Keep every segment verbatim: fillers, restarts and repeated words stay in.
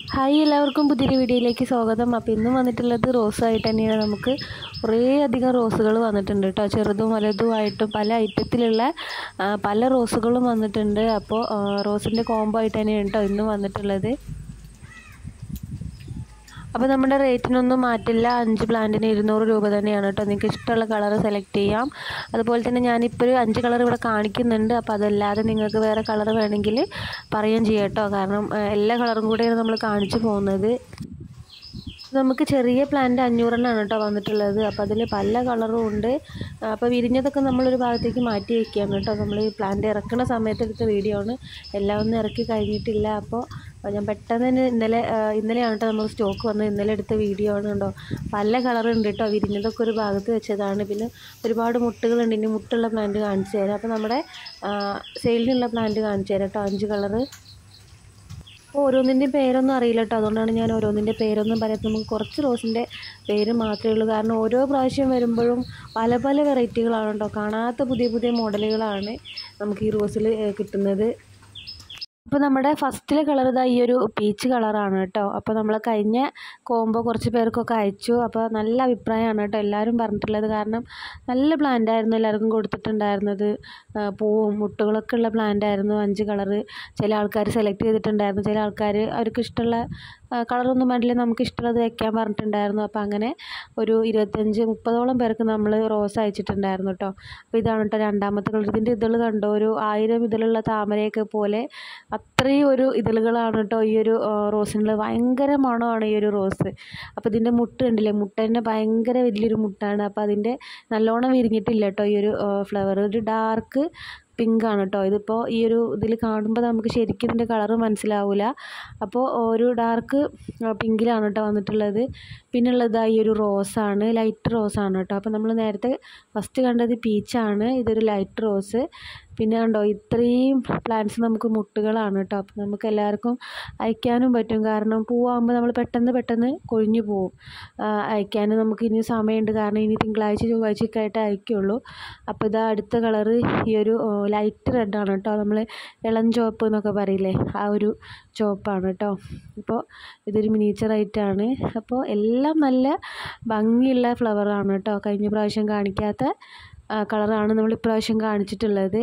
Hi എല്ലാവർക്കും പുതിയൊരു വീഡിയോയിലേക്ക് സ്വാഗതം. അപ്പോൾ ഇന്നും വന്നിട്ടുള്ളത് റോസായിട്ട് തന്നെയാണ്. നമുക്ക് കുറേ അധികം റോസുകൾ വന്നിട്ടുണ്ട് കേട്ടോ. ചെറുതും വലുതുമായിട്ടും പല ഐറ്റത്തിലുള്ള പല റോസുകളും വന്നിട്ടുണ്ട്. അപ്പോൾ റോസിൻ്റെ കോംബോ ആയിട്ട് തന്നെയാണ് കേട്ടോ ഇന്നും വന്നിട്ടുള്ളത്. അപ്പോൾ നമ്മുടെ റേറ്റിനൊന്നും മാറ്റില്ല. അഞ്ച് പ്ലാന്റിന് ഇരുന്നൂറ് രൂപ തന്നെയാണ് കേട്ടോ. നിങ്ങൾക്ക് ഇഷ്ടമുള്ള കളർ സെലക്ട് ചെയ്യാം. അതുപോലെ തന്നെ ഞാനിപ്പോൾ ഒരു അഞ്ച് കളർ ഇവിടെ കാണിക്കുന്നുണ്ട്. അപ്പോൾ അതല്ലാതെ നിങ്ങൾക്ക് വേറെ കളർ വേണമെങ്കിൽ പറയുകയും ചെയ്യാം കേട്ടോ. കാരണം എല്ലാ കളറും കൂടെയാണ് നമ്മൾ കാണിച്ചു പോകുന്നത്. നമുക്ക് ചെറിയ പ്ലാന്റ് അഞ്ഞൂറെണ്ണമാണ് കേട്ടോ വന്നിട്ടുള്ളത്. അപ്പോൾ അതിൽ പല കളറും ഉണ്ട്. അപ്പോൾ വിരിഞ്ഞതൊക്കെ നമ്മളൊരു ഭാഗത്തേക്ക് മാറ്റി വയ്ക്കുകയാണ് കേട്ടോ. നമ്മൾ ഈ പ്ലാന്റ് ഇറക്കുന്ന സമയത്ത് എടുത്ത വീഡിയോ ആണ്. എല്ലാം ഒന്നും ഇറക്കി കഴിഞ്ഞിട്ടില്ല. അപ്പോൾ ഞാൻ പെട്ടെന്ന് തന്നെ ഇന്നലെ ഇന്നലെയാണ് കേട്ടോ നമ്മൾ സ്റ്റോക്ക് വന്നത്. ഇന്നലെ എടുത്ത വീഡിയോ ആണ് കേട്ടോ. പല കളറുണ്ട് കേട്ടോ. വിരിഞ്ഞതൊക്കെ ഒരു ഭാഗത്ത് വെച്ചതാണ്. പിന്നെ ഒരുപാട് മുട്ടുകളുണ്ട്. ഇനി മുട്ടുള്ള പ്ലാന്റ് കാണിച്ചു തരാം. അപ്പോൾ നമ്മുടെ സെയിലിനുള്ള പ്ലാന്റ് കാണിച്ചു തരാം കേട്ടോ. അഞ്ച് കളറ്. അപ്പോൾ ഓരോന്നിൻ്റെയും പേരൊന്നും അറിയില്ല കേട്ടോ. അതുകൊണ്ടാണ് ഞാൻ ഓരോന്നിൻ്റെ പേരൊന്നും പറയാത്തത്. നമുക്ക് കുറച്ച് റോസിൻ്റെ പേര് മാത്രമേ ഉള്ളൂ. കാരണം ഓരോ പ്രാവശ്യം വരുമ്പോഴും പല പല വെറൈറ്റികളാണ് കേട്ടോ. കാണാത്ത പുതിയ പുതിയ മോഡലുകളാണ് നമുക്ക് ഈ റോസിൽ കിട്ടുന്നത്. അപ്പോൾ നമ്മുടെ ഫസ്റ്റിലെ കളർ ഇതാ ഈ ഒരു പീച്ച് കളറാണ് കേട്ടോ. അപ്പോൾ നമ്മൾ കഴിഞ്ഞ കോംബോ കുറച്ച് പേർക്കൊക്കെ അയച്ചു. അപ്പോൾ നല്ല അഭിപ്രായമാണ് കേട്ടോ എല്ലാവരും പറഞ്ഞിട്ടുള്ളത്. കാരണം നല്ല പ്ലാന്റ് ആയിരുന്നു എല്ലാവർക്കും കൊടുത്തിട്ടുണ്ടായിരുന്നത്. പൂവും മുട്ടുകളൊക്കെ ഉള്ള പ്ലാന്റ് ആയിരുന്നു. അഞ്ച് കളറ് ചില ആൾക്കാർ സെലക്ട് ചെയ്തിട്ടുണ്ടായിരുന്നു. ചില ആൾക്കാർ അവർക്ക് ഇഷ്ടമുള്ള കളറൊന്നും വേണ്ടില്ല, നമുക്ക് ഇഷ്ടമുള്ളത് വയ്ക്കാൻ പറഞ്ഞിട്ടുണ്ടായിരുന്നു. അപ്പോൾ അങ്ങനെ ഒരു ഇരുപത്തഞ്ച് മുപ്പതോളം പേർക്ക് നമ്മൾ റോസ് അയച്ചിട്ടുണ്ടായിരുന്നു കേട്ടോ. അപ്പോൾ ഇതാണ് കേട്ടോ രണ്ടാമത്തെ കളർ. ഇതിൻ്റെ ഇതൾ കണ്ടോ, ഒരു ആയിരം ഇതളുള്ള താമരയൊക്കെ പോലെ അത്രയും ഒരു ഇതളുകളാണ് കേട്ടോ ഈ ഒരു റോസിനുള്ളത്. ഭയങ്കര മണമാണ് ഈ ഒരു റോസ്. അപ്പോൾ ഇതിൻ്റെ മുട്ട ഉണ്ടല്ലേ, മുട്ട തന്നെ ഭയങ്കര വലിയൊരു മുട്ടാണ്. അപ്പോൾ അതിൻ്റെ നല്ലോണം വിരിഞ്ഞിട്ടില്ല കേട്ടോ ഈ ഒരു ഫ്ലവർ. ഒരു ഡാർക്ക് പിങ്കാണ് കേട്ടോ. ഇതിപ്പോൾ ഈ ഒരു ഇതിൽ കാണുമ്പോൾ നമുക്ക് ശരിക്കും ഇതിൻ്റെ കളറ് മനസ്സിലാവില്ല. അപ്പോൾ ഒരു ഡാർക്ക് പിങ്കിലാണ് കേട്ടോ വന്നിട്ടുള്ളത്. പിന്നെ ഉള്ളത് ഈ ഒരു റോസാണ്, ലൈറ്റ് റോസാണ് കേട്ടോ. അപ്പോൾ നമ്മൾ നേരത്തെ ഫസ്റ്റ് കണ്ടത് പീച്ചാണ്. ഇതൊരു ലൈറ്റ് റോസ്. പിന്നെ കണ്ടോ ഇത്രയും പ്ലാന്റ്സ് നമുക്ക് മുട്ടുകളാണ് കേട്ടോ. അപ്പോൾ നമുക്ക് എല്ലാവർക്കും അയക്കാനും പറ്റും. കാരണം പൂവാകുമ്പോൾ നമ്മൾ പെട്ടെന്ന് പെട്ടെന്ന് കൊഴിഞ്ഞു പോവും. അയക്കാൻ നമുക്ക് ഇനി സമയമുണ്ട്. കാരണം ഇനി തിങ്കളാഴ്ച ചൊവ്വാഴ്ചയൊക്കെ ആയിട്ട് അയക്കുള്ളൂ. അപ്പോൾ ഇതാ അടുത്ത കളറ് ഈ ഒരു ലൈറ്റ് റെഡാണ് കേട്ടോ. നമ്മൾ ഇളം ചുവപ്പ് എന്നൊക്കെ പറയില്ലേ, ആ ഒരു ചുവപ്പാണ് കേട്ടോ. ഇപ്പോൾ ഇതൊരു മിനിയേച്ചറായിട്ടാണ്. അപ്പോൾ എല്ലാം നല്ല ഭംഗിയുള്ള ഫ്ലവറാണ് കേട്ടോ. കഴിഞ്ഞ പ്രാവശ്യം കാണിക്കാത്ത കളറാണ് നമ്മൾ ഇപ്രാവശ്യം കാണിച്ചിട്ടുള്ളത്.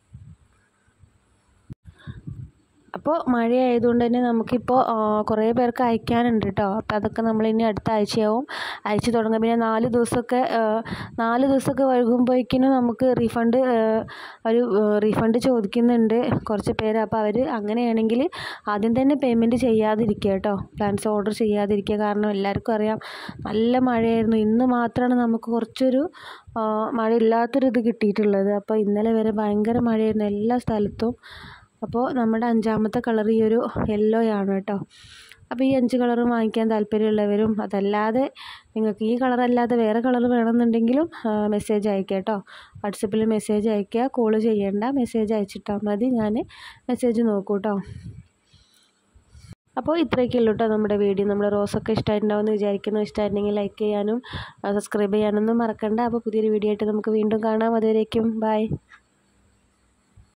അപ്പോൾ മഴയായതുകൊണ്ട് തന്നെ നമുക്കിപ്പോൾ കുറേ പേർക്ക് അയക്കാനുണ്ട് കേട്ടോ. അപ്പോൾ അതൊക്കെ നമ്മളിനി അടുത്ത ആഴ്ചയാവും അയച്ചു തുടങ്ങും. പിന്നെ നാല് ദിവസമൊക്കെ നാല് ദിവസമൊക്കെ വൈകുമ്പോഴേക്കിനും നമുക്ക് റീഫണ്ട് ഒരു റീഫണ്ട് ചോദിക്കുന്നുണ്ട് കുറച്ച് പേര്. അപ്പോൾ അവർ അങ്ങനെയാണെങ്കിൽ ആദ്യം തന്നെ പേയ്മെൻറ്റ് ചെയ്യാതിരിക്കുക കേട്ടോ. പ്ലാൻസ് ഓർഡർ ചെയ്യാതിരിക്കുക. കാരണം എല്ലാവർക്കും അറിയാം നല്ല മഴയായിരുന്നു. ഇന്ന് മാത്രമാണ് നമുക്ക് കുറച്ചൊരു മഴ ഇല്ലാത്തൊരു ഇത് കിട്ടിയിട്ടുള്ളത്. അപ്പോൾ ഇന്നലെ വരെ ഭയങ്കര മഴയായിരുന്നു എല്ലാ സ്ഥലത്തും. അപ്പോൾ നമ്മുടെ അഞ്ചാമത്തെ കളർ ഈ ഒരു യെല്ലോ ആണ് കേട്ടോ. അപ്പോൾ ഈ അഞ്ച് കളറും വാങ്ങിക്കാൻ താല്പര്യമുള്ളവരും അതല്ലാതെ നിങ്ങൾക്ക് ഈ കളറല്ലാതെ വേറെ കളർ വേണമെന്നുണ്ടെങ്കിലും മെസ്സേജ് അയക്കുക കേട്ടോ. വാട്സപ്പിൽ മെസ്സേജ് അയക്കുക. കോൾ ചെയ്യേണ്ട, മെസ്സേജ് അയച്ചിട്ടാൽ മതി. ഞാൻ മെസ്സേജ് നോക്കൂ കേട്ടോ. അപ്പോൾ ഇത്രയൊക്കെ ഉള്ളൂ കേട്ടോ നമ്മുടെ വീഡിയോ. നമ്മൾ റോസൊക്കെ ഇഷ്ടമായിട്ടുണ്ടാവുമെന്ന് വിചാരിക്കുന്നു. ഇഷ്ടമായിട്ടുണ്ടെങ്കിൽ ലൈക്ക് ചെയ്യാനും സബ്സ്ക്രൈബ് ചെയ്യാനൊന്നും മറക്കണ്ട. അപ്പോൾ പുതിയൊരു വീഡിയോ ആയിട്ട് നമുക്ക് വീണ്ടും കാണാം. അതുവരേക്കും ബൈ.